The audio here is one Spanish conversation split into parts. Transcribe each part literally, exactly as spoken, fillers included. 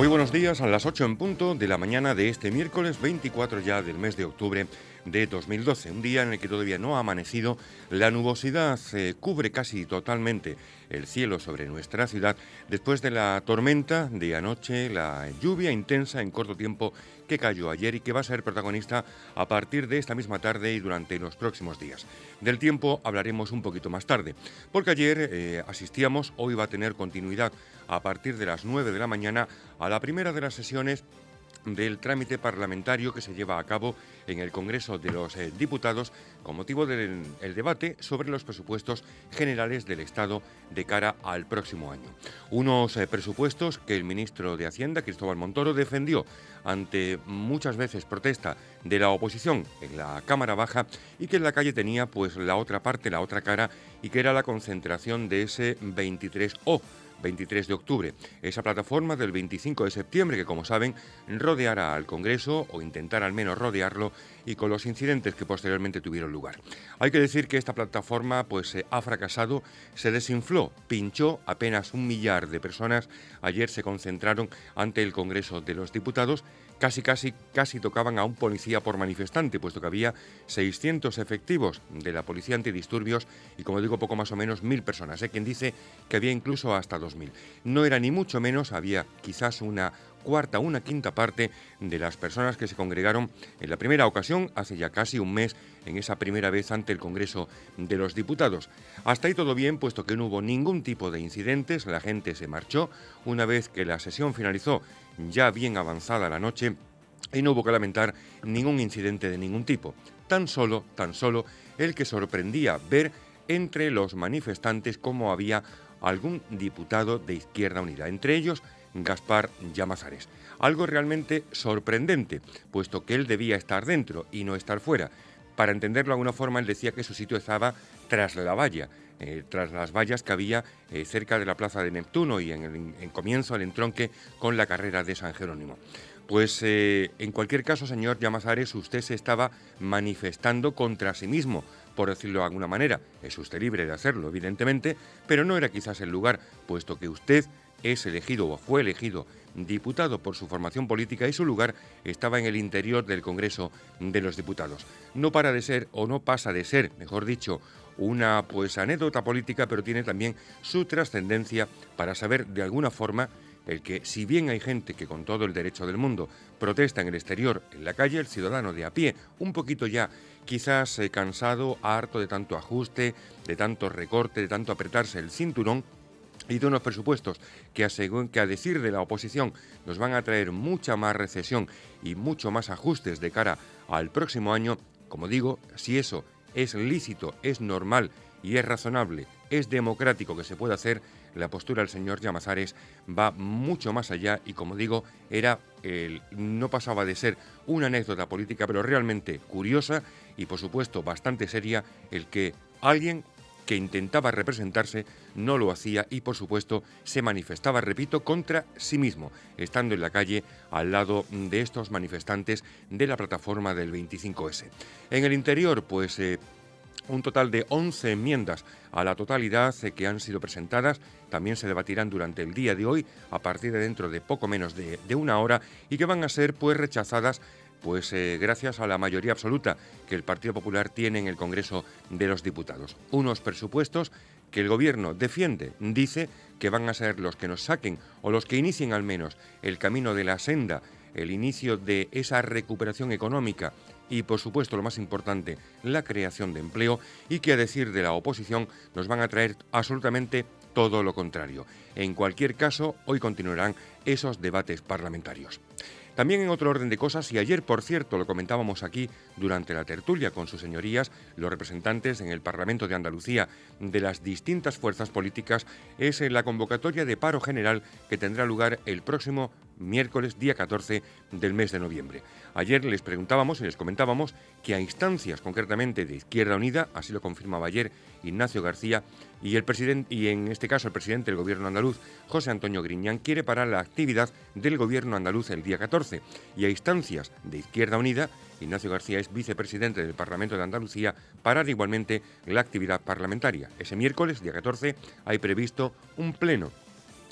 Muy buenos días, a las ocho en punto de la mañana de este miércoles veinticuatro ya del mes de octubre de dos mil doce, un día en el que todavía no ha amanecido. La nubosidad eh, cubre casi totalmente el cielo sobre nuestra ciudad después de la tormenta de anoche, la lluvia intensa en corto tiempo que cayó ayer y que va a ser protagonista a partir de esta misma tarde y durante los próximos días. Del tiempo hablaremos un poquito más tarde, porque ayer eh, asistíamos, hoy va a tener continuidad a partir de las nueve de la mañana a la primera de las sesiones del trámite parlamentario que se lleva a cabo en el Congreso de los eh, Diputados con motivo del el debate sobre los presupuestos generales del Estado de cara al próximo año. Unos eh, presupuestos que el ministro de Hacienda, Cristóbal Montoro, defendió ante muchas veces protesta de la oposición en la Cámara Baja y que en la calle tenía pues la otra parte, la otra cara, y que era la concentración de ese veintitrés O. veintitrés de octubre, esa plataforma del veinticinco de septiembre que, como saben, rodeará al Congreso o intentará al menos rodearlo, y con los incidentes que posteriormente tuvieron lugar. Hay que decir que esta plataforma pues eh, ha fracasado, se desinfló, pinchó, apenas un millar de personas ayer se concentraron ante el Congreso de los Diputados. Casi, casi, casi tocaban a un policía por manifestante, puesto que había seiscientos efectivos de la Policía Antidisturbios y, como digo, poco más o menos mil personas. Hay quien dice que había incluso hasta dos mil. No era ni mucho menos, había quizás una cuarta, una quinta parte de las personas que se congregaron en la primera ocasión, hace ya casi un mes, en esa primera vez ante el Congreso de los Diputados. Hasta ahí todo bien, puesto que no hubo ningún tipo de incidentes, la gente se marchó una vez que la sesión finalizó ya bien avanzada la noche y no hubo que lamentar ningún incidente de ningún tipo. Tan solo, tan solo el que sorprendía ver entre los manifestantes cómo había algún diputado de Izquierda Unida, entre ellos Gaspar Llamazares. Algo realmente sorprendente, puesto que él debía estar dentro y no estar fuera. Para entenderlo de alguna forma, él decía que su sitio estaba tras la valla, eh, tras las vallas que había eh, cerca de la Plaza de Neptuno y en el en comienzo al entronque con la carrera de San Jerónimo. Pues eh, en cualquier caso, señor Llamazares, usted se estaba manifestando contra sí mismo, por decirlo de alguna manera. Es usted libre de hacerlo, evidentemente, pero no era quizás el lugar, puesto que usted es elegido o fue elegido diputado por su formación política y su lugar estaba en el interior del Congreso de los Diputados. No para de ser, o no pasa de ser, mejor dicho, una pues anécdota política, pero tiene también su trascendencia para saber de alguna forma el que, si bien hay gente que con todo el derecho del mundo protesta en el exterior, en la calle, el ciudadano de a pie, un poquito ya quizás eh, cansado, harto de tanto ajuste, de tanto recorte, de tanto apretarse el cinturón, y de unos presupuestos que a, según, que a decir de la oposición nos van a traer mucha más recesión y mucho más ajustes de cara al próximo año. Como digo, si eso es lícito, es normal y es razonable, es democrático que se pueda hacer, la postura del señor Llamazares va mucho más allá y, como digo, era el, no pasaba de ser una anécdota política, pero realmente curiosa y, por supuesto, bastante seria, el que alguien que intentaba representarse no lo hacía y, por supuesto, se manifestaba, repito, contra sí mismo, estando en la calle al lado de estos manifestantes de la plataforma del veinticinco ese. En el interior, pues, eh, un total de once enmiendas a la totalidad eh, que han sido presentadas, también se debatirán durante el día de hoy, a partir de dentro de poco menos de, de una hora, y que van a ser, pues, rechazadas pues eh, gracias a la mayoría absoluta que el Partido Popular tiene en el Congreso de los Diputados. Unos presupuestos que el Gobierno defiende, dice que van a ser los que nos saquen o los que inicien al menos el camino de la senda, el inicio de esa recuperación económica y, por supuesto, lo más importante, la creación de empleo, y que, a decir de la oposición, nos van a traer absolutamente todo lo contrario. En cualquier caso, hoy continuarán esos debates parlamentarios. También en otro orden de cosas, y ayer, por cierto, lo comentábamos aquí durante la tertulia con sus señorías, los representantes en el Parlamento de Andalucía de las distintas fuerzas políticas, es la convocatoria de paro general que tendrá lugar el próximo miércoles, día catorce del mes de noviembre. Ayer les preguntábamos y les comentábamos que a instancias concretamente de Izquierda Unida, así lo confirmaba ayer Ignacio García, y el presidente, y en este caso el presidente del Gobierno andaluz, José Antonio Griñán, quiere parar la actividad del Gobierno andaluz el día catorce, y a instancias de Izquierda Unida, Ignacio García es vicepresidente del Parlamento de Andalucía, parar igualmente la actividad parlamentaria. Ese miércoles, día catorce, hay previsto un pleno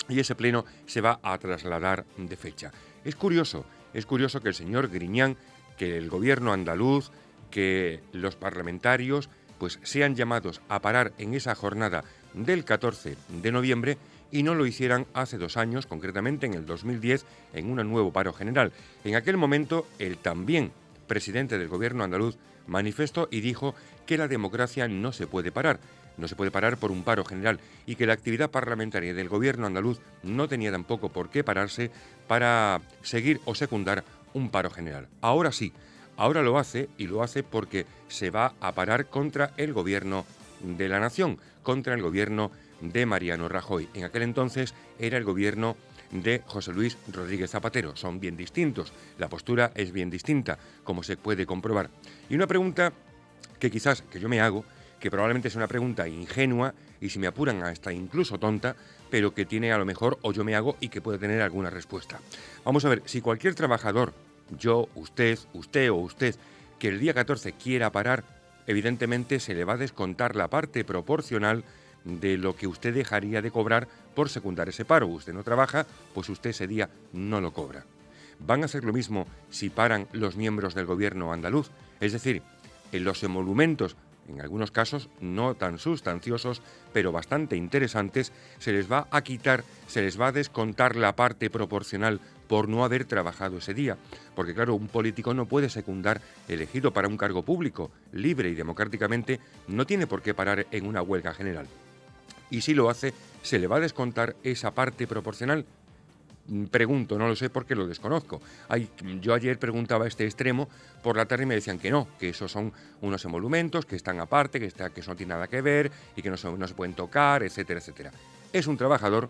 y ese pleno se va a trasladar de fecha. Es curioso, es curioso que el señor Griñán, que el gobierno andaluz, que los parlamentarios pues sean llamados a parar en esa jornada del catorce de noviembre y no lo hicieran hace dos años, concretamente en el dos mil diez, en un nuevo paro general. En aquel momento, el también presidente del gobierno andaluz manifestó y dijo que la democracia no se puede parar, no se puede parar por un paro general y que la actividad parlamentaria del gobierno andaluz no tenía tampoco por qué pararse para seguir o secundar un paro general. Ahora sí, ahora lo hace y lo hace porque se va a parar contra el gobierno de la nación, contra el gobierno de Mariano Rajoy. En aquel entonces era el gobierno de José Luis Rodríguez Zapatero. Son bien distintos, la postura es bien distinta, como se puede comprobar. Y una pregunta que quizás que yo me hago, que probablemente es una pregunta ingenua y si me apuran hasta incluso tonta, pero que tiene a lo mejor o yo me hago y que puede tener alguna respuesta. Vamos a ver, si cualquier trabajador, yo, usted, usted o usted, que el día catorce quiera parar, evidentemente se le va a descontar la parte proporcional de lo que usted dejaría de cobrar por secundar ese paro. Usted no trabaja, pues usted ese día no lo cobra. ¿Van a hacer lo mismo si paran los miembros del gobierno andaluz? Es decir, en los emolumentos, en algunos casos no tan sustanciosos, pero bastante interesantes, se les va a quitar, se les va a descontar la parte proporcional por no haber trabajado ese día. Porque claro, un político no puede secundar, elegido para un cargo público, libre y democráticamente, no tiene por qué parar en una huelga general. Y si lo hace, ¿se le va a descontar esa parte proporcional? Pregunto, no lo sé porque lo desconozco. Hay, yo ayer preguntaba este extremo por la tarde y me decían que no, que esos son unos emolumentos, que están aparte, que, está, que eso no tiene nada que ver y que no, son, no se pueden tocar, etcétera, etcétera. Es un trabajador,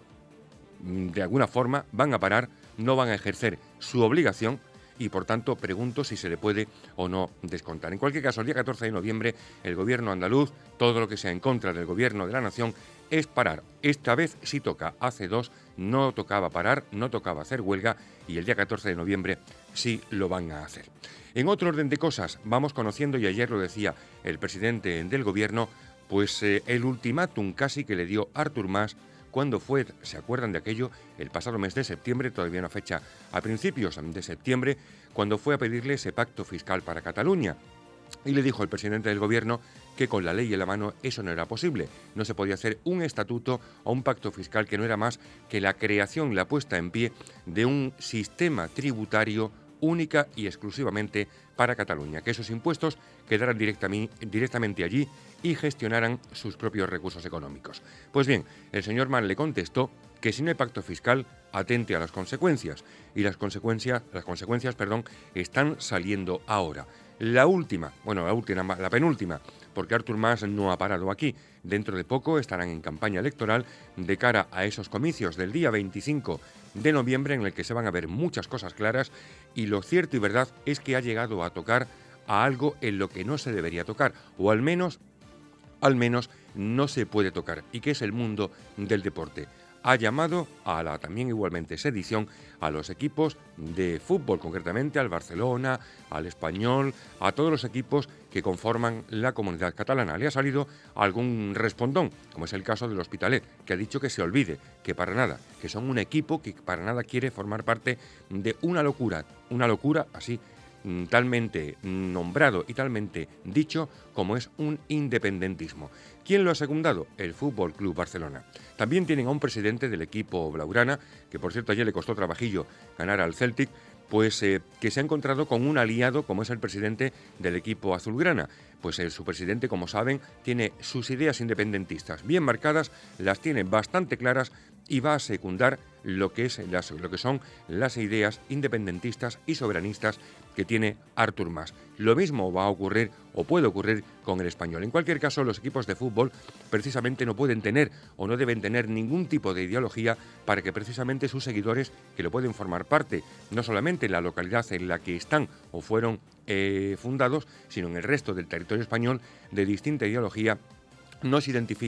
de alguna forma van a parar, no van a ejercer su obligación y por tanto pregunto si se le puede o no descontar. En cualquier caso, el día catorce de noviembre el gobierno andaluz, todo lo que sea en contra del gobierno de la nación, es parar. Esta vez sí toca, hace dos no tocaba parar, no tocaba hacer huelga y el día catorce de noviembre sí lo van a hacer. En otro orden de cosas, vamos conociendo, y ayer lo decía el presidente del gobierno, pues eh, el ultimátum casi que le dio Artur Mas cuando fue, ¿se acuerdan de aquello? El pasado mes de septiembre, todavía una fecha a principios de septiembre, cuando fue a pedirle ese pacto fiscal para Cataluña. Y le dijo el presidente del gobierno que con la ley en la mano eso no era posible. No se podía hacer un estatuto o un pacto fiscal que no era más que la creación, la puesta en pie de un sistema tributario única y exclusivamente para Cataluña, que esos impuestos quedaran directamente allí y gestionaran sus propios recursos económicos. Pues bien, el señor Mas le contestó que si no hay pacto fiscal, atente a las consecuencias, y las consecuencias, las consecuencias, perdón, están saliendo ahora. La última, bueno, la última, la penúltima, porque Artur Mas no ha parado aquí. Dentro de poco estarán en campaña electoral de cara a esos comicios del día veinticinco de noviembre en el que se van a ver muchas cosas claras y lo cierto y verdad es que ha llegado a tocar a algo en lo que no se debería tocar, o al menos, al menos no se puede tocar, y que es el mundo del deporte. Ha llamado a la también igualmente sedición a los equipos de fútbol, concretamente al Barcelona, al Español, a todos los equipos que conforman la comunidad catalana. Le ha salido algún respondón, como es el caso del Hospitalet, que ha dicho que se olvide, que para nada, que son un equipo que para nada quiere formar parte de una locura, una locura así, talmente nombrado y talmente dicho como es un independentismo. ¿Quién lo ha secundado? El Fútbol Club Barcelona. También tienen a un presidente del equipo blaugrana, que por cierto ayer le costó trabajillo ganar al Celtic, pues eh, que se ha encontrado con un aliado como es el presidente del equipo azulgrana. Pues eh, su presidente, como saben, tiene sus ideas independentistas bien marcadas, las tiene bastante claras y va a secundar lo que, es las, lo que son las ideas independentistas y soberanistas que tiene Artur Mas. Lo mismo va a ocurrir o puede ocurrir con el Español. En cualquier caso, los equipos de fútbol precisamente no pueden tener o no deben tener ningún tipo de ideología para que precisamente sus seguidores, que lo pueden formar parte, no solamente en la localidad en la que están o fueron eh, fundados, sino en el resto del territorio español de distinta ideología, no se identifiquen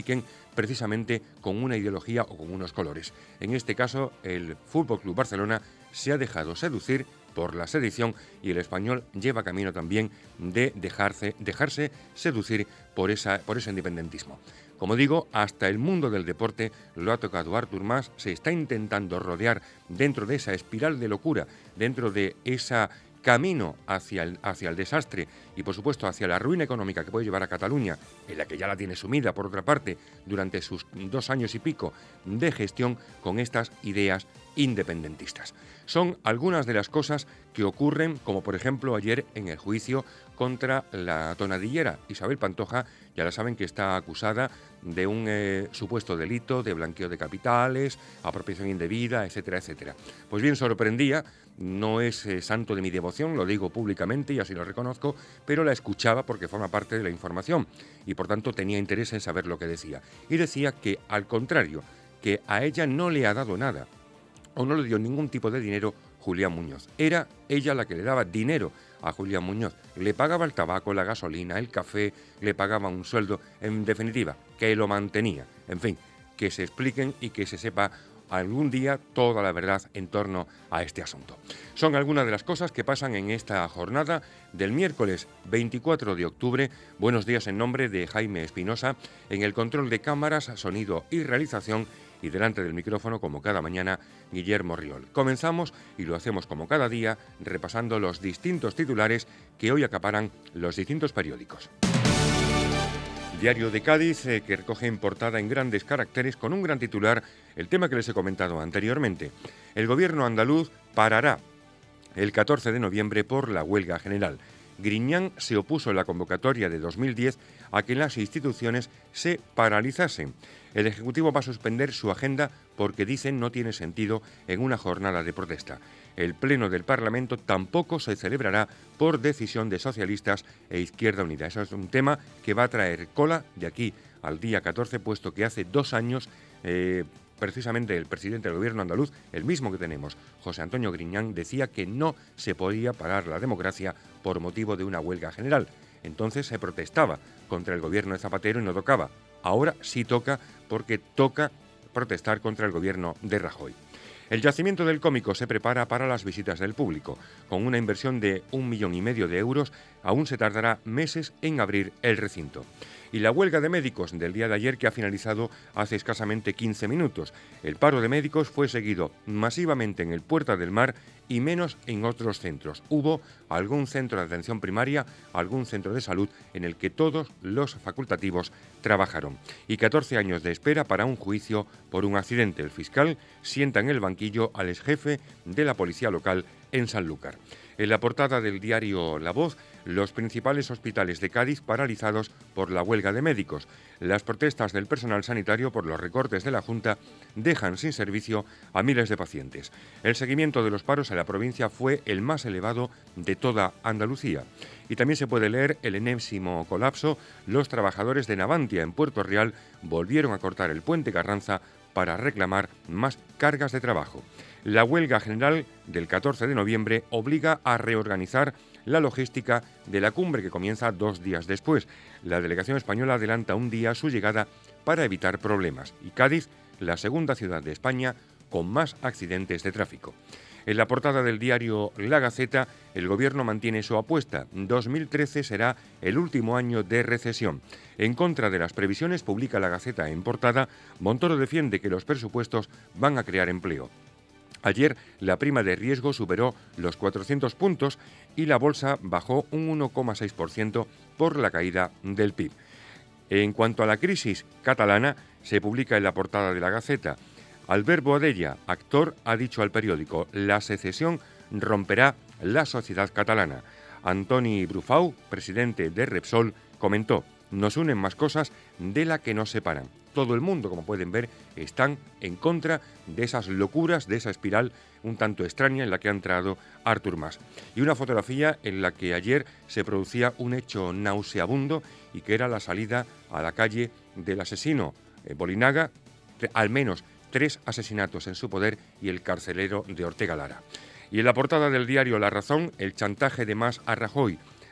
precisamente con una ideología o con unos colores. En este caso, el F C Barcelona se ha dejado seducir por la sedición y el Español lleva camino también de dejarse, dejarse seducir por, esa, por ese independentismo. Como digo, hasta el mundo del deporte lo ha tocado Artur Mas, se está intentando rodear dentro de esa espiral de locura, dentro de ese camino hacia el, hacia el desastre y, por supuesto, hacia la ruina económica que puede llevar a Cataluña, en la que ya la tiene sumida, por otra parte, durante sus dos años y pico de gestión con estas ideas independentistas. Son algunas de las cosas que ocurren, como por ejemplo ayer en el juicio contra la tonadillera Isabel Pantoja. Ya la saben que está acusada de un eh, supuesto delito de blanqueo de capitales, apropiación indebida, etcétera, etcétera. Pues bien, sorprendía, no es eh, santo de mi devoción, lo digo públicamente y así lo reconozco, pero la escuchaba porque forma parte de la información y por tanto tenía interés en saber lo que decía. Y decía que, al contrario, que a ella no le ha dado nada o no le dio ningún tipo de dinero Julián Muñoz. Era ella la que le daba dinero a Julián Muñoz. Le pagaba el tabaco, la gasolina, el café, le pagaba un sueldo, en definitiva, que lo mantenía. En fin, que se expliquen y que se sepa algún día toda la verdad en torno a este asunto. Son algunas de las cosas que pasan en esta jornada del miércoles veinticuatro de octubre. Buenos días en nombre de Jaime Espinosa, en el control de cámaras, sonido y realización, y delante del micrófono, como cada mañana, Guillermo Riol. Comenzamos, y lo hacemos como cada día, repasando los distintos titulares que hoy acaparan los distintos periódicos. Diario de Cádiz, eh, que recoge en portada en grandes caracteres, con un gran titular, el tema que les he comentado anteriormente. El gobierno andaluz parará el catorce de noviembre por la huelga general. Griñán se opuso en la convocatoria de dos mil diez a que las instituciones se paralizasen. El Ejecutivo va a suspender su agenda porque, dicen, no tiene sentido en una jornada de protesta. El Pleno del Parlamento tampoco se celebrará por decisión de socialistas e Izquierda Unida. Eso es un tema que va a traer cola de aquí al día catorce, puesto que hace dos años... Eh, Precisamente el presidente del gobierno andaluz, el mismo que tenemos, José Antonio Griñán, decía que no se podía parar la democracia por motivo de una huelga general. Entonces se protestaba contra el gobierno de Zapatero y no tocaba. Ahora sí toca, porque toca protestar contra el gobierno de Rajoy. El yacimiento del Cómico se prepara para las visitas del público. Con una inversión de un millón y medio de euros, aún se tardará meses en abrir el recinto. Y la huelga de médicos del día de ayer, que ha finalizado hace escasamente quince minutos. El paro de médicos fue seguido masivamente en el Puerta del Mar y menos en otros centros. Hubo algún centro de atención primaria, algún centro de salud en el que todos los facultativos trabajaron. Y catorce años de espera para un juicio por un accidente. El fiscal sienta en el banquillo al exjefe de la policía local en Sanlúcar. En la portada del diario La Voz, los principales hospitales de Cádiz paralizados por la huelga de médicos. Las protestas del personal sanitario por los recortes de la Junta dejan sin servicio a miles de pacientes. El seguimiento de los paros en la provincia fue el más elevado de toda Andalucía. Y también se puede leer el enésimo colapso. Los trabajadores de Navantia en Puerto Real volvieron a cortar el puente Carranza para reclamar más cargas de trabajo. La huelga general del catorce de noviembre obliga a reorganizar la logística de la cumbre, que comienza dos días después. La delegación española adelanta un día su llegada para evitar problemas. Y Cádiz, la segunda ciudad de España con más accidentes de tráfico. En la portada del diario La Gaceta, el gobierno mantiene su apuesta. dos mil trece será el último año de recesión. En contra de las previsiones, publica La Gaceta en portada, Montoro defiende que los presupuestos van a crear empleo. Ayer la prima de riesgo superó los cuatrocientos puntos y la bolsa bajó un uno coma seis por ciento por la caída del P I B. En cuanto a la crisis catalana, se publica en la portada de La Gaceta. Albert Boadella, actor, ha dicho al periódico: la secesión romperá la sociedad catalana. Antoni Brufau, presidente de Repsol, comentó: nos unen más cosas de la que nos separan. Todo el mundo, como pueden ver, están en contra de esas locuras, de esa espiral un tanto extraña en la que ha entrado Artur Mas. Y una fotografía en la que ayer se producía un hecho nauseabundo y que era la salida a la calle del asesino eh, Bolinaga, al menos tres asesinatos en su poder, y el carcelero de Ortega Lara. Y en la portada del diario La Razón, el chantaje de Mas a Rajoy.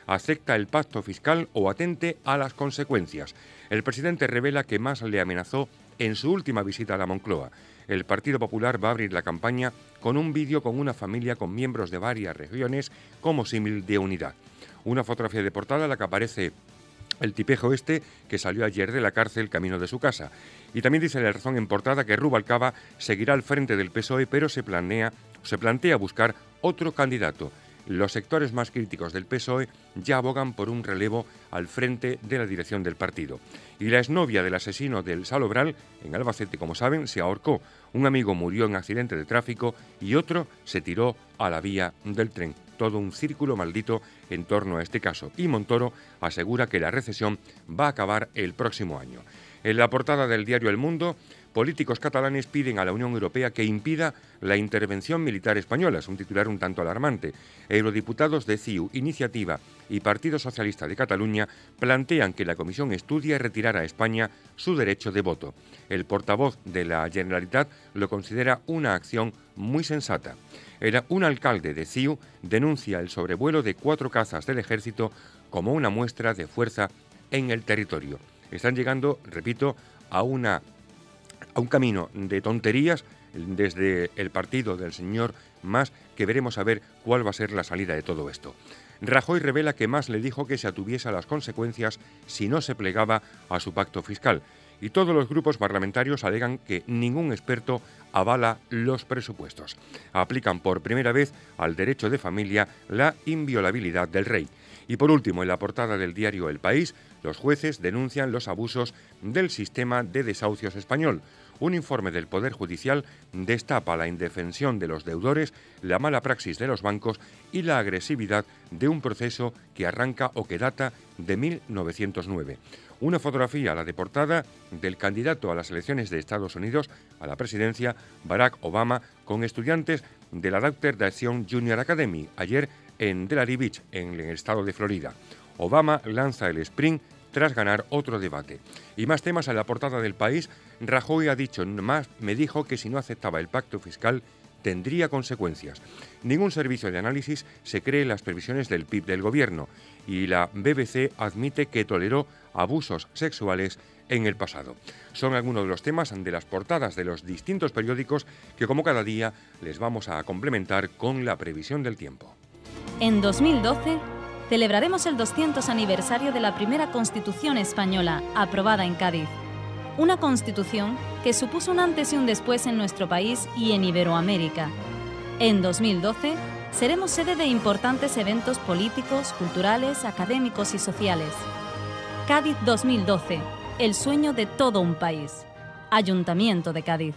acepta el pacto fiscal o atente a las consecuencias. El presidente revela que Mas le amenazó en su última visita a la Moncloa. El Partido Popular va a abrir la campaña con un vídeo con una familia con miembros de varias regiones como símil de unidad. Una fotografía de portada en la que aparece el tipejo este que salió ayer de la cárcel camino de su casa. Y también dice La Razón en portada que Rubalcaba seguirá al frente del P S O E, pero se planea, se plantea buscar otro candidato. Los sectores más críticos del P S O E ya abogan por un relevo al frente de la dirección del partido. Y la exnovia del asesino del Salobral, en Albacete, como saben, se ahorcó. Un amigo murió en accidente de tráfico y otro se tiró a la vía del tren. Todo un círculo maldito en torno a este caso. Y Montoro asegura que la recesión va a acabar el próximo año. En la portada del diario El Mundo, políticos catalanes piden a la Unión Europea que impida la intervención militar española. Es un titular un tanto alarmante. Eurodiputados de C I U, Iniciativa y Partido Socialista de Cataluña plantean que la Comisión estudie retirar a España su derecho de voto. El portavoz de la Generalitat lo considera una acción muy sensata. Era un alcalde de C I U denuncia el sobrevuelo de cuatro cazas del ejército como una muestra de fuerza en el territorio. Están llegando, repito, a una a un camino de tonterías desde el partido del señor Mas, que veremos a ver cuál va a ser la salida de todo esto. Rajoy revela que Mas le dijo que se atuviese a las consecuencias si no se plegaba a su pacto fiscal. Y todos los grupos parlamentarios alegan que ningún experto avala los presupuestos. Aplican por primera vez al derecho de familia la inviolabilidad del rey. Y por último, en la portada del diario El País, los jueces denuncian los abusos del sistema de desahucios español. Un informe del Poder Judicial destapa la indefensión de los deudores, la mala praxis de los bancos y la agresividad de un proceso que arranca o que data de mil novecientos nueve. Una fotografía, la de portada, del candidato a las elecciones de Estados Unidos a la presidencia, Barack Obama, con estudiantes de la Dr. Dayton Junior Academy, ayer en Delray Beach, en el estado de Florida. Obama lanza el sprint tras ganar otro debate. Y más temas en la portada del País. Rajoy ha dicho, más me dijo que si no aceptaba el pacto fiscal tendría consecuencias. Ningún servicio de análisis se cree en las previsiones del P I B del gobierno y la B B C admite que toleró abusos sexuales en el pasado. Son algunos de los temas de las portadas de los distintos periódicos que, como cada día, les vamos a complementar con la previsión del tiempo. En dos mil doce celebraremos el doscientos aniversario de la primera Constitución española, aprobada en Cádiz. Una Constitución que supuso un antes y un después en nuestro país y en Iberoamérica. En dos mil doce seremos sede de importantes eventos políticos, culturales, académicos y sociales. Cádiz dos mil doce, el sueño de todo un país. Ayuntamiento de Cádiz.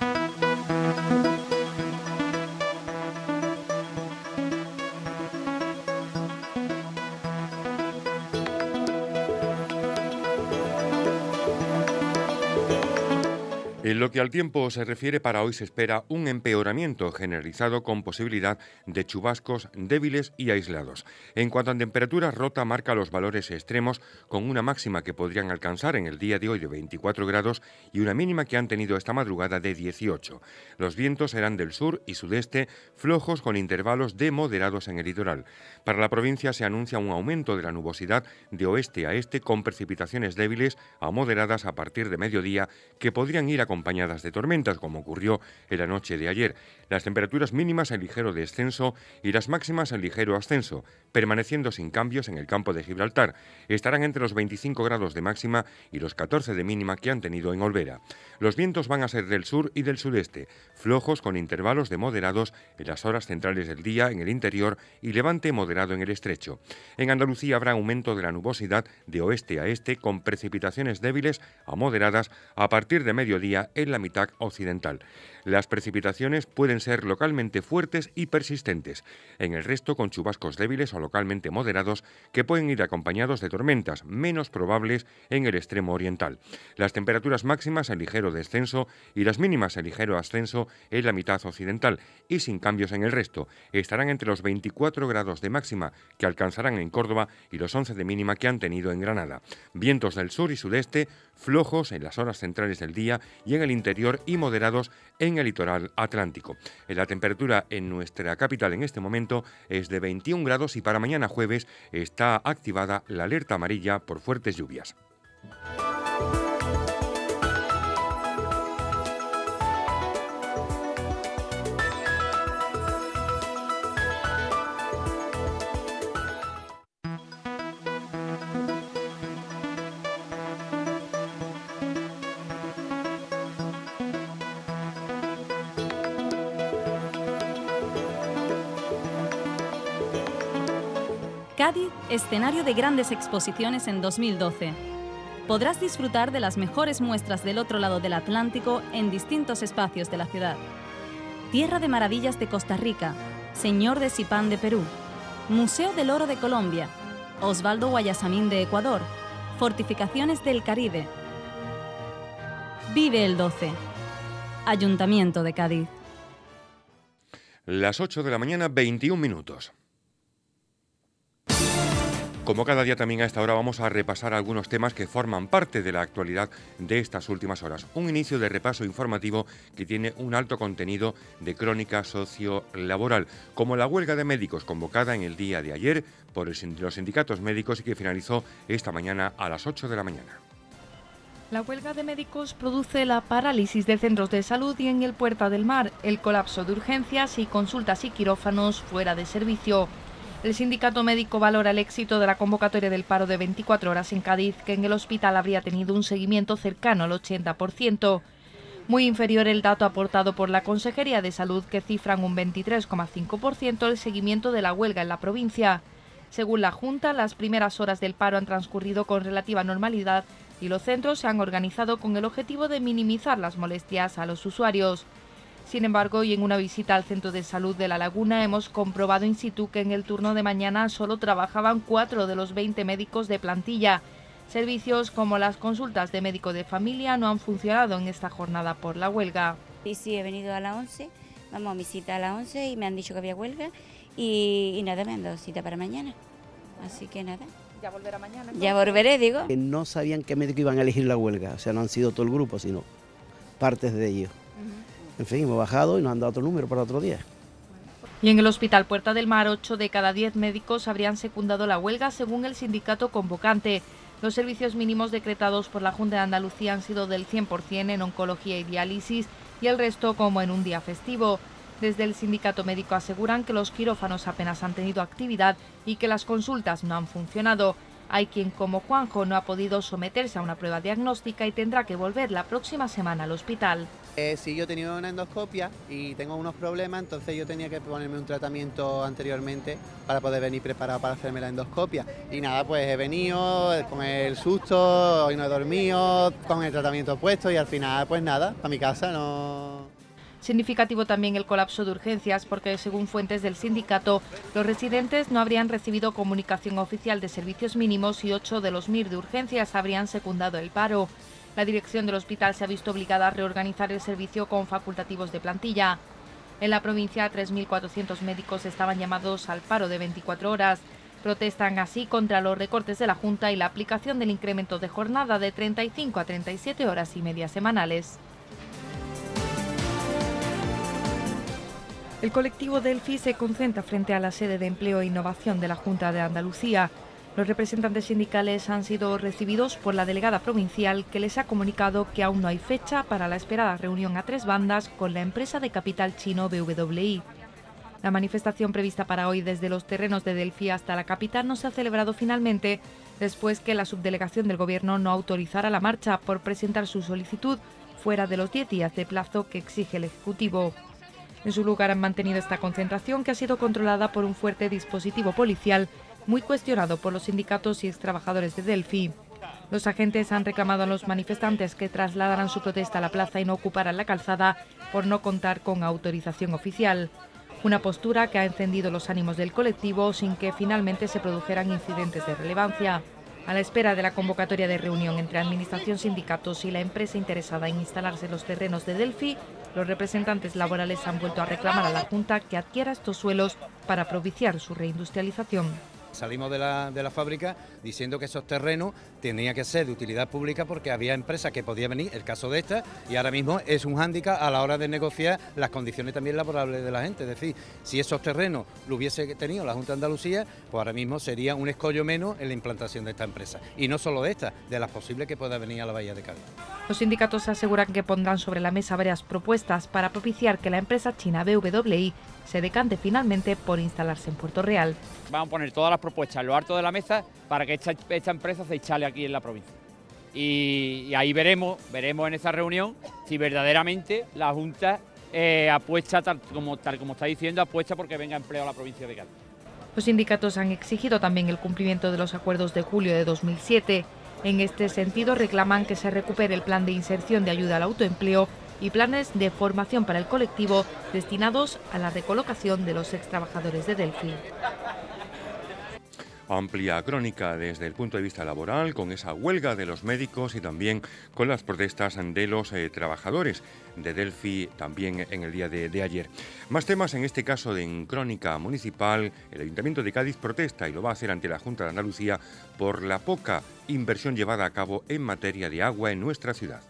En lo que al tiempo se refiere, para hoy se espera un empeoramiento generalizado con posibilidad de chubascos débiles y aislados. En cuanto a temperaturas, Rota marca los valores extremos con una máxima que podrían alcanzar en el día de hoy de veinticuatro grados y una mínima que han tenido esta madrugada de dieciocho. Los vientos serán del sur y sudeste, flojos con intervalos de moderados en el litoral. Para la provincia se anuncia un aumento de la nubosidad de oeste a este con precipitaciones débiles a moderadas a partir de mediodía que podrían ir acompañadas de tormentas, como ocurrió en la noche de ayer. Las temperaturas mínimas en ligero descenso y las máximas en ligero ascenso, permaneciendo sin cambios en el campo de Gibraltar. Estarán entre los veinticinco grados de máxima y los catorce de mínima que han tenido en Olvera. Los vientos van a ser del sur y del sudeste, flojos con intervalos de moderados en las horas centrales del día en el interior y levante moderado en el estrecho. En Andalucía habrá aumento de la nubosidad de oeste a este con precipitaciones débiles a moderadas a partir de mediodía en la mitad occidental. Las precipitaciones pueden ser localmente fuertes y persistentes. En el resto, con chubascos débiles o localmente moderados que pueden ir acompañados de tormentas, menos probables en el extremo oriental. Las temperaturas máximas en ligero descenso y las mínimas en ligero ascenso en la mitad occidental y sin cambios en el resto. Estarán entre los veinticuatro grados de máxima que alcanzarán en Córdoba y los once de mínima que han tenido en Granada. Vientos del sur y sudeste flojos en las horas centrales del día y en en el interior y moderados en el litoral atlántico. La temperatura en nuestra capital en este momento es de veintiún grados y para mañana jueves está activada la alerta amarilla por fuertes lluvias. Cádiz, escenario de grandes exposiciones en dos mil doce. Podrás disfrutar de las mejores muestras del otro lado del Atlántico en distintos espacios de la ciudad. Tierra de Maravillas de Costa Rica, Señor de Sipán de Perú, Museo del Oro de Colombia, Osvaldo Guayasamín de Ecuador, Fortificaciones del Caribe. Vive el doce. Ayuntamiento de Cádiz. Las ocho de la mañana, veintiún minutos. Como cada día también a esta hora vamos a repasar algunos temas que forman parte de la actualidad de estas últimas horas. Un inicio de repaso informativo que tiene un alto contenido de crónica sociolaboral, como la huelga de médicos convocada en el día de ayer por los sindicatos médicos y que finalizó esta mañana a las ocho de la mañana. La huelga de médicos produce la parálisis de centros de salud y en el Puerta del Mar, el colapso de urgencias y consultas y quirófanos fuera de servicio. El sindicato médico valora el éxito de la convocatoria del paro de veinticuatro horas en Cádiz, que en el hospital habría tenido un seguimiento cercano al ochenta por ciento. Muy inferior el dato aportado por la Consejería de Salud, que cifra en un veintitrés coma cinco por ciento el seguimiento de la huelga en la provincia. Según la Junta, las primeras horas del paro han transcurrido con relativa normalidad y los centros se han organizado con el objetivo de minimizar las molestias a los usuarios. Sin embargo, y en una visita al Centro de Salud de La Laguna, hemos comprobado in situ que en el turno de mañana solo trabajaban cuatro de los veinte médicos de plantilla. Servicios como las consultas de médico de familia no han funcionado en esta jornada por la huelga. Sí, sí, he venido a las once, vamos a mi cita a las once y me han dicho que había huelga y, y nada, me han dado cita para mañana. Así que nada. ¿Ya volverá mañana? ¿Entonces? Ya volveré, digo. No sabían qué médico iban a elegir la huelga, o sea, no han sido todo el grupo, sino partes de ellos. En fin, hemos bajado y nos han dado otro número para otro día. Y en el Hospital Puerta del Mar, ocho de cada diez médicos habrían secundado la huelga según el sindicato convocante. Los servicios mínimos decretados por la Junta de Andalucía han sido del cien por ciento en oncología y diálisis y el resto como en un día festivo. Desde el sindicato médico aseguran que los quirófanos apenas han tenido actividad y que las consultas no han funcionado. Hay quien, como Juanjo, no ha podido someterse a una prueba diagnóstica y tendrá que volver la próxima semana al hospital. Eh, si yo he tenido una endoscopia y tengo unos problemas, entonces yo tenía que ponerme un tratamiento anteriormente para poder venir preparado para hacerme la endoscopia. Y nada, pues he venido con el susto, hoy no he dormido, con el tratamiento puesto y al final, pues nada, a mi casa no... Significativo también el colapso de urgencias porque, según fuentes del sindicato, los residentes no habrían recibido comunicación oficial de servicios mínimos y ocho de los M I R de urgencias habrían secundado el paro. La dirección del hospital se ha visto obligada a reorganizar el servicio con facultativos de plantilla. En la provincia, tres mil cuatrocientos médicos estaban llamados al paro de veinticuatro horas. Protestan así contra los recortes de la Junta y la aplicación del incremento de jornada de treinta y cinco a treinta y siete horas y media semanales. El colectivo Delphi se concentra frente a la sede de Empleo e Innovación de la Junta de Andalucía. Los representantes sindicales han sido recibidos por la delegada provincial, que les ha comunicado que aún no hay fecha para la esperada reunión a tres bandas con la empresa de capital chino B W I. La manifestación prevista para hoy desde los terrenos de Delphi hasta la capital no se ha celebrado finalmente, después que la subdelegación del Gobierno no autorizara la marcha por presentar su solicitud fuera de los diez días de plazo que exige el Ejecutivo. En su lugar han mantenido esta concentración, que ha sido controlada por un fuerte dispositivo policial, muy cuestionado por los sindicatos y extrabajadores de Delphi. Los agentes han reclamado a los manifestantes que trasladaran su protesta a la plaza y no ocuparan la calzada por no contar con autorización oficial. Una postura que ha encendido los ánimos del colectivo sin que finalmente se produjeran incidentes de relevancia. A la espera de la convocatoria de reunión entre Administración, sindicatos y la empresa interesada en instalarse en los terrenos de Delphi, los representantes laborales han vuelto a reclamar a la Junta que adquiera estos suelos para propiciar su reindustrialización. salimos de la, de la fábrica diciendo que esos terrenos tenían que ser de utilidad pública porque había empresas que podían venir, el caso de esta, y ahora mismo es un hándicap a la hora de negociar las condiciones también laborables de la gente. Es decir, si esos terrenos lo hubiese tenido la Junta de Andalucía, pues ahora mismo sería un escollo menos en la implantación de esta empresa. Y no solo de esta, de las posibles que pueda venir a la Bahía de Cádiz. Los sindicatos aseguran que pondrán sobre la mesa varias propuestas para propiciar que la empresa china B W I se decante finalmente por instalarse en Puerto Real. Vamos a poner todas las propuestas en lo alto de la mesa para que esta, esta empresa se instale aquí en la provincia. Y, y ahí veremos, veremos en esa reunión si verdaderamente la Junta eh, apuesta, tal como, tal como está diciendo, apuesta porque venga empleo a la provincia de Cádiz. Los sindicatos han exigido también el cumplimiento de los acuerdos de julio de dos mil siete. En este sentido, reclaman que se recupere el plan de inserción de ayuda al autoempleo y planes de formación para el colectivo destinados a la recolocación de los extrabajadores de Delphi. Amplia crónica desde el punto de vista laboral, con esa huelga de los médicos y también con las protestas de los eh, trabajadores de Delphi también en el día de, de ayer. Más temas, en este caso de en crónica municipal. El Ayuntamiento de Cádiz protesta y lo va a hacer ante la Junta de Andalucía por la poca inversión llevada a cabo en materia de agua en nuestra ciudad.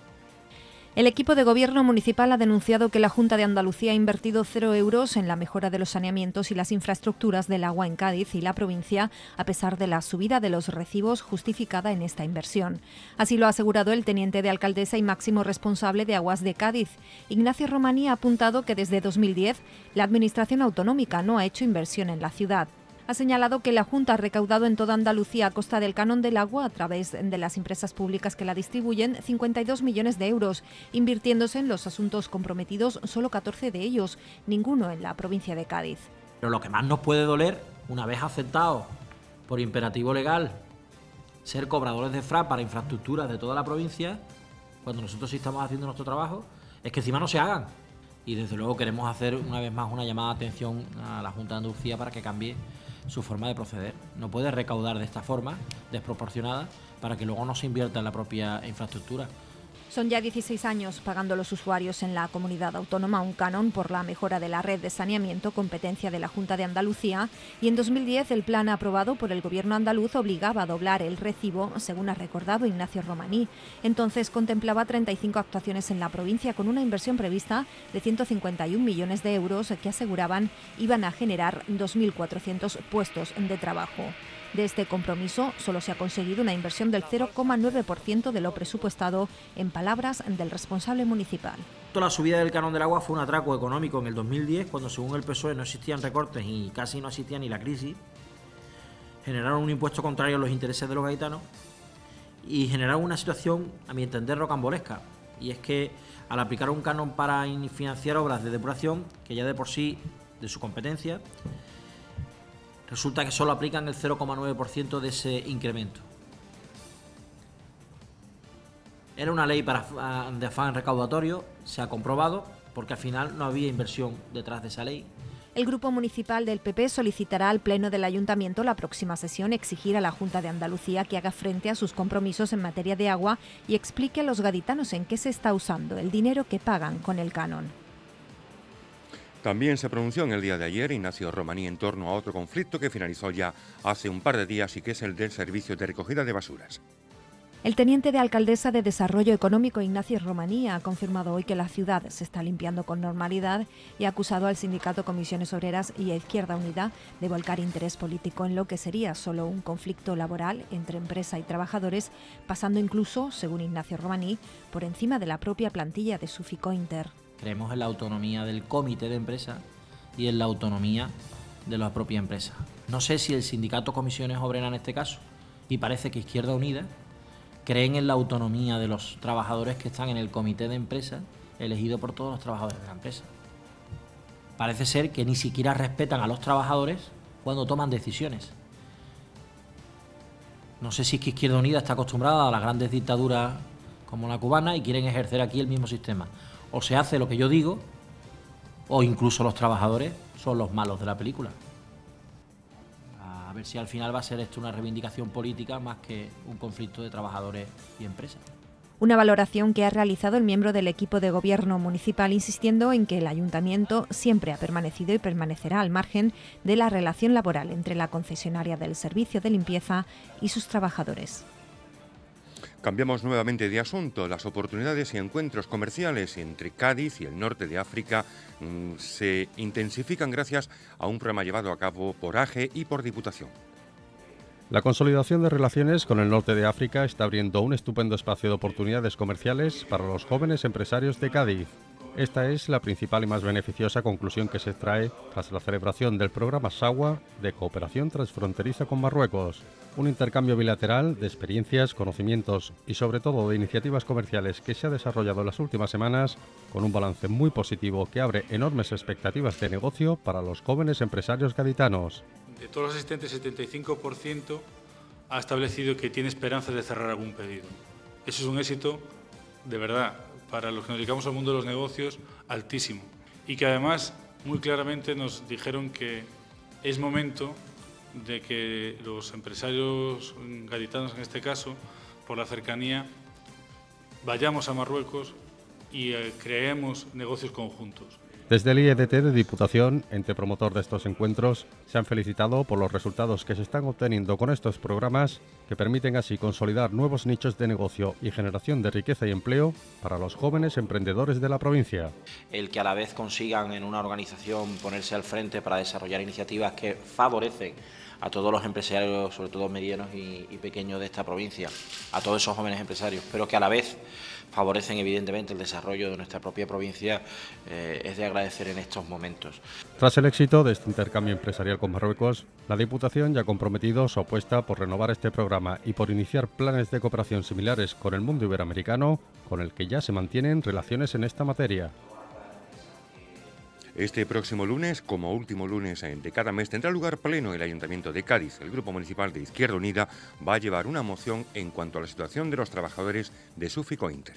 El equipo de gobierno municipal ha denunciado que la Junta de Andalucía ha invertido cero euros en la mejora de los saneamientos y las infraestructuras del agua en Cádiz y la provincia, a pesar de la subida de los recibos justificada en esta inversión. Así lo ha asegurado el teniente de alcaldesa y máximo responsable de Aguas de Cádiz. Ignacio Romaní ha apuntado que desde dos mil diez la Administración autonómica no ha hecho inversión en la ciudad. Ha señalado que la Junta ha recaudado en toda Andalucía a costa del canon del agua a través de las empresas públicas que la distribuyen cincuenta y dos millones de euros, invirtiéndose en los asuntos comprometidos solo catorce de ellos, ninguno en la provincia de Cádiz. Pero lo que más nos puede doler, una vez aceptado por imperativo legal ser cobradores de F R A para infraestructuras de toda la provincia, cuando nosotros sí estamos haciendo nuestro trabajo, es que encima no se hagan. Y desde luego queremos hacer una vez más una llamada de atención a la Junta de Andalucía para que cambie su forma de proceder. No puede recaudar de esta forma, desproporcionada, para que luego no se invierta en la propia infraestructura. Son ya dieciséis años pagando los usuarios en la comunidad autónoma un canon por la mejora de la red de saneamiento, competencia de la Junta de Andalucía, y en dos mil diez el plan aprobado por el Gobierno andaluz obligaba a doblar el recibo, según ha recordado Ignacio Romaní. Entonces contemplaba treinta y cinco actuaciones en la provincia con una inversión prevista de ciento cincuenta y un millones de euros que aseguraban iban a generar dos mil cuatrocientos puestos de trabajo. De este compromiso solo se ha conseguido una inversión del cero coma nueve por ciento de lo presupuestado, en palabras del responsable municipal. La subida del canon del agua fue un atraco económico en el dos mil diez, cuando según el P S O E no existían recortes y casi no existía ni la crisis. Generaron un impuesto contrario a los intereses de los gaditanos y generaron una situación, a mi entender, rocambolesca. Y es que al aplicar un canon para financiar obras de depuración, que ya de por sí de su competencia, resulta que solo aplican el cero coma nueve por ciento de ese incremento. Era una ley para, de afán recaudatorio, se ha comprobado, porque al final no había inversión detrás de esa ley. El Grupo Municipal del P P solicitará al Pleno del Ayuntamiento la próxima sesión exigir a la Junta de Andalucía que haga frente a sus compromisos en materia de agua y explique a los gaditanos en qué se está usando el dinero que pagan con el canon. También se pronunció en el día de ayer Ignacio Romaní en torno a otro conflicto que finalizó ya hace un par de días y que es el del servicio de recogida de basuras. El teniente de alcaldesa de Desarrollo Económico, Ignacio Romaní, ha confirmado hoy que la ciudad se está limpiando con normalidad y ha acusado al sindicato Comisiones Obreras y a Izquierda Unida de volcar interés político en lo que sería solo un conflicto laboral entre empresa y trabajadores, pasando incluso, según Ignacio Romaní, por encima de la propia plantilla de Sufico Inter. Creemos en la autonomía del comité de empresa y en la autonomía de la propia empresa. No sé si el sindicato Comisiones Obreras en este caso, y parece que Izquierda Unida, creen en la autonomía de los trabajadores que están en el comité de empresa elegido por todos los trabajadores de la empresa. Parece ser que ni siquiera respetan a los trabajadores cuando toman decisiones. No sé si es que Izquierda Unida está acostumbrada a las grandes dictaduras como la cubana y quieren ejercer aquí el mismo sistema. O se hace lo que yo digo, o incluso los trabajadores son los malos de la película. A ver si al final va a ser esto una reivindicación política más que un conflicto de trabajadores y empresas. Una valoración que ha realizado el miembro del equipo de gobierno municipal, insistiendo en que el ayuntamiento siempre ha permanecido y permanecerá al margen de la relación laboral entre la concesionaria del servicio de limpieza y sus trabajadores. Cambiamos nuevamente de asunto. Las oportunidades y encuentros comerciales entre Cádiz y el norte de África mmm, se intensifican gracias a un programa llevado a cabo por A G E y por Diputación. La consolidación de relaciones con el norte de África está abriendo un estupendo espacio de oportunidades comerciales para los jóvenes empresarios de Cádiz. Esta es la principal y más beneficiosa conclusión que se extrae tras la celebración del programa SAWA de cooperación transfronteriza con Marruecos. Un intercambio bilateral de experiencias, conocimientos y sobre todo de iniciativas comerciales que se ha desarrollado en las últimas semanas con un balance muy positivo que abre enormes expectativas de negocio para los jóvenes empresarios gaditanos. De todos los asistentes, el setenta y cinco por ciento ha establecido que tiene esperanzas de cerrar algún pedido. Eso es un éxito, de verdad, para los que nos dedicamos al mundo de los negocios, altísimo. Y que además, muy claramente nos dijeron que es momento de que los empresarios gaditanos, en este caso, por la cercanía, vayamos a Marruecos y eh, creemos negocios conjuntos. Desde el I E D T de Diputación, ente promotor de estos encuentros, se han felicitado por los resultados que se están obteniendo con estos programas que permiten así consolidar nuevos nichos de negocio y generación de riqueza y empleo para los jóvenes emprendedores de la provincia. El que a la vez consigan en una organización ponerse al frente para desarrollar iniciativas que favorecen a todos los empresarios, sobre todo medianos y, y pequeños de esta provincia, a todos esos jóvenes empresarios, pero que a la vez favorecen evidentemente el desarrollo de nuestra propia provincia, eh, es de agradecer en estos momentos. Tras el éxito de este intercambio empresarial con Marruecos, la Diputación ya ha comprometido su apuesta por renovar este programa y por iniciar planes de cooperación similares con el mundo iberoamericano, con el que ya se mantienen relaciones en esta materia. Este próximo lunes, como último lunes de cada mes, tendrá lugar pleno el Ayuntamiento de Cádiz. El Grupo Municipal de Izquierda Unida va a llevar una moción en cuanto a la situación de los trabajadores de Sufico Inter.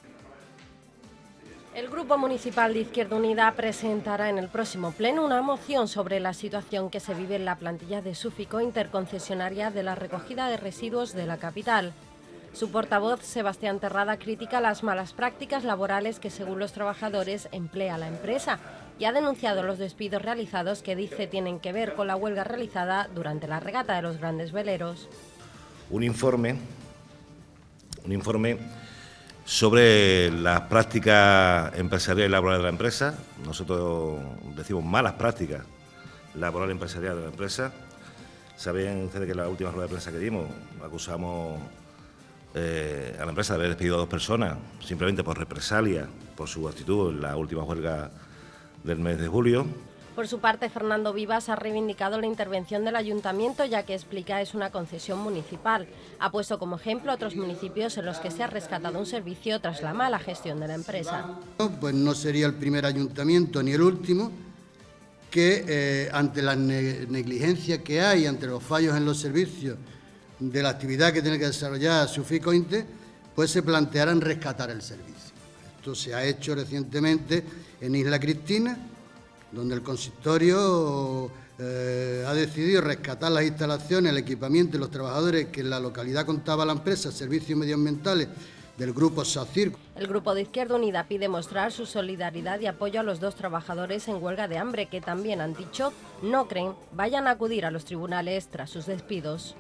El Grupo Municipal de Izquierda Unida presentará en el próximo pleno una moción sobre la situación que se vive en la plantilla de Sufico Inter, concesionaria de la recogida de residuos de la capital. Su portavoz, Sebastián Terrada, critica las malas prácticas laborales que, según los trabajadores, emplea la empresa y ha denunciado los despidos realizados que dice tienen que ver con la huelga realizada durante la regata de los grandes veleros. Un informe, un informe sobre las prácticas empresariales y laborales de la empresa. Nosotros decimos malas prácticas laborales y empresariales de la empresa. Saben ustedes que en la última rueda de prensa que dimos acusamos Eh, a la empresa de haber despedido a dos personas simplemente por represalia por su actitud en la última huelga del mes de julio. Por su parte, Fernando Vivas ha reivindicado la intervención del ayuntamiento, ya que explica es una concesión municipal. Ha puesto como ejemplo otros municipios en los que se ha rescatado un servicio tras la mala gestión de la empresa. Pues no sería el primer ayuntamiento ni el último que eh, ante la ne negligencia que hay, ante los fallos en los servicios de la actividad que tiene que desarrollar Sufico Inter, pues se plantearan rescatar el servicio. Esto se ha hecho recientemente en Isla Cristina, donde el consistorio eh, ha decidido rescatar las instalaciones, el equipamiento y los trabajadores que en la localidad contaba la empresa, servicios medioambientales del grupo SACIR. El Grupo de Izquierda Unida pide mostrar su solidaridad y apoyo a los dos trabajadores en huelga de hambre, que también han dicho no creen vayan a acudir a los tribunales tras sus despidos.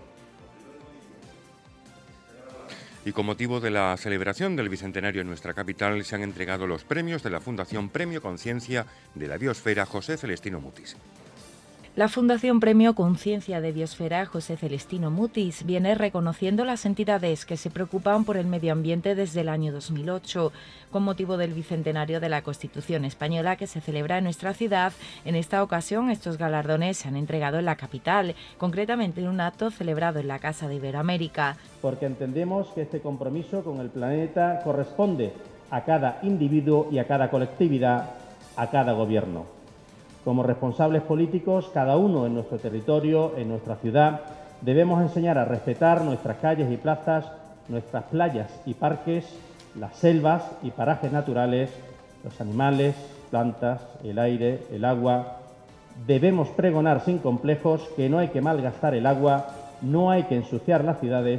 Y con motivo de la celebración del Bicentenario en nuestra capital se han entregado los premios de la Fundación Premio Conciencia de la Biosfera José Celestino Mutis. La Fundación Premio Conciencia de Biosfera José Celestino Mutis viene reconociendo las entidades que se preocupan por el medio ambiente desde el año dos mil ocho, con motivo del Bicentenario de la Constitución Española que se celebra en nuestra ciudad. En esta ocasión, estos galardones se han entregado en la capital, concretamente en un acto celebrado en la Casa de Iberoamérica. Porque entendemos que este compromiso con el planeta corresponde a cada individuo y a cada colectividad, a cada gobierno. Como responsables políticos, cada uno en nuestro territorio, en nuestra ciudad, debemos enseñar a respetar nuestras calles y plazas, nuestras playas y parques, las selvas y parajes naturales, los animales, plantas, el aire, el agua. Debemos pregonar sin complejos que no hay que malgastar el agua, no hay que ensuciar las ciudades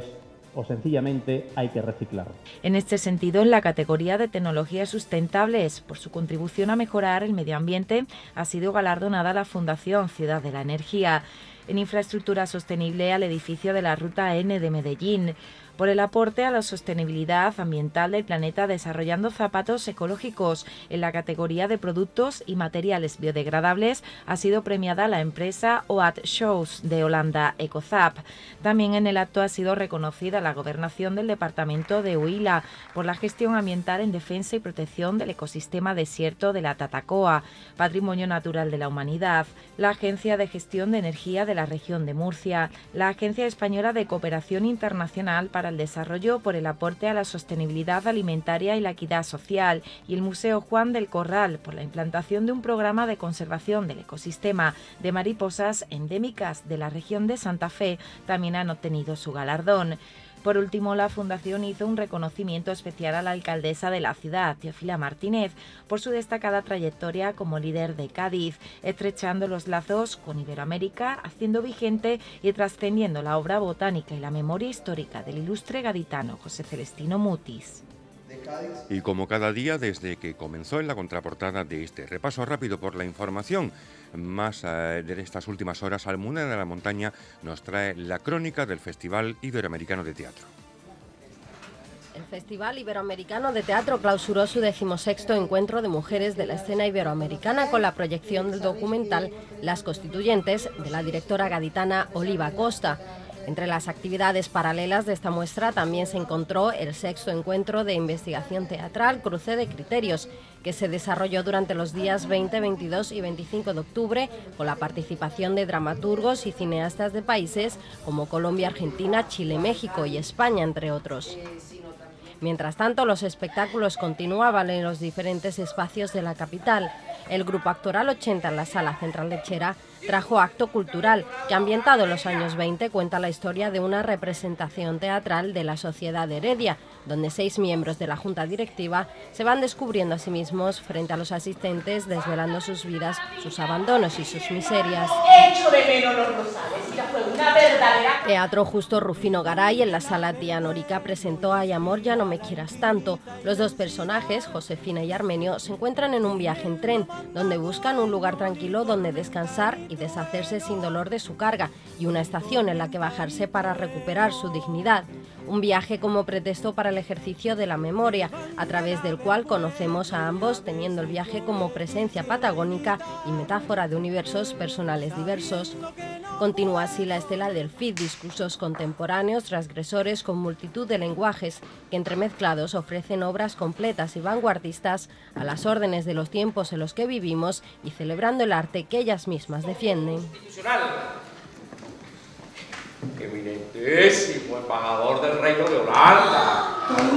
o sencillamente hay que reciclar. En este sentido, en la categoría de tecnologías sustentables, por su contribución a mejorar el medio ambiente, ha sido galardonada la Fundación Ciudad de la Energía. En infraestructura sostenible, al edificio de la Ruta N de Medellín, por el aporte a la sostenibilidad ambiental del planeta desarrollando zapatos ecológicos. En la categoría de productos y materiales biodegradables ha sido premiada la empresa Oat Shoes de Holanda, Ecozap. También en el acto ha sido reconocida la gobernación del departamento de Huila por la gestión ambiental en defensa y protección del ecosistema desierto de la Tatacoa, Patrimonio Natural de la Humanidad, la Agencia de Gestión de Energía de la región de Murcia, la Agencia Española de Cooperación Internacional para el Desarrollo por el aporte a la sostenibilidad alimentaria y la equidad social, y el Museo Juan del Corral por la implantación de un programa de conservación del ecosistema de mariposas endémicas de la región de Santa Fe también han obtenido su galardón. Por último, la Fundación hizo un reconocimiento especial a la alcaldesa de la ciudad, Teófila Martínez, por su destacada trayectoria como líder de Cádiz, estrechando los lazos con Iberoamérica, haciendo vigente y trascendiendo la obra botánica y la memoria histórica del ilustre gaditano José Celestino Mutis. Y como cada día, desde que comenzó en la contraportada de este repaso rápido por la información más eh, de estas últimas horas, Almudena de la Montaña nos trae la crónica del Festival Iberoamericano de Teatro. El Festival Iberoamericano de Teatro clausuró su decimosexto encuentro de mujeres de la escena iberoamericana con la proyección del documental Las Constituyentes de la directora gaditana Oliva Costa. Entre las actividades paralelas de esta muestra también se encontró el sexto encuentro de investigación teatral Cruce de Criterios, que se desarrolló durante los días veinte, veintidós y veinticinco de octubre con la participación de dramaturgos y cineastas de países como Colombia, Argentina, Chile, México y España, entre otros. Mientras tanto, los espectáculos continuaban en los diferentes espacios de la capital. El Grupo Actoral ochenta en la Sala Central Lechera trajo Acto Cultural, que ambientado en los años veinte cuenta la historia de una representación teatral de la Sociedad de Heredia, donde seis miembros de la Junta Directiva se van descubriendo a sí mismos frente a los asistentes, desvelando sus vidas, sus abandonos y sus miserias. Echo de menos los rosales, ya fue una verdadera... Teatro Justo Rufino Garay en la Sala Tía Norica presentó Ay amor, ya no me quieras tanto. Los dos personajes, Josefina y Armenio, se encuentran en un viaje en tren, donde buscan un lugar tranquilo donde descansar y deshacerse sin dolor de su carga, y una estación en la que bajarse para recuperar su dignidad. Un viaje como pretexto para el ejercicio de la memoria, a través del cual conocemos a ambos teniendo el viaje como presencia patagónica y metáfora de universos personales diversos. Continúa así la estela del F I D, discursos contemporáneos, transgresores con multitud de lenguajes que entremezclados ofrecen obras completas y vanguardistas a las órdenes de los tiempos en los que vivimos y celebrando el arte que ellas mismas defienden. Eminentísimo embajador del Reino de Holanda,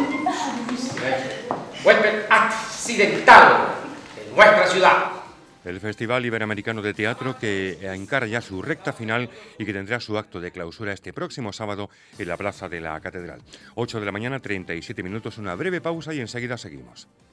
huésped accidental en nuestra ciudad. El Festival Iberoamericano de Teatro, que encara ya su recta final y que tendrá su acto de clausura este próximo sábado en la Plaza de la Catedral. ocho de la mañana, treinta y siete minutos, una breve pausa y enseguida seguimos.